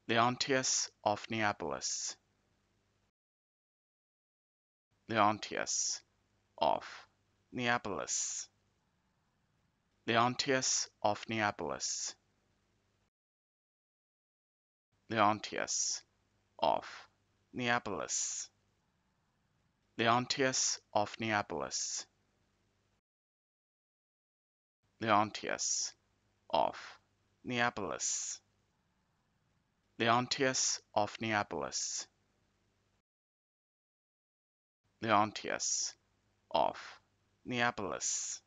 Leontios of Neapolis, Leontios of Neapolis, Leontios of Neapolis, Leontios of Neapolis, Leontios of Neapolis, Leontios of Neapolis, Leontios of Neapolis, Leontios of Neapolis.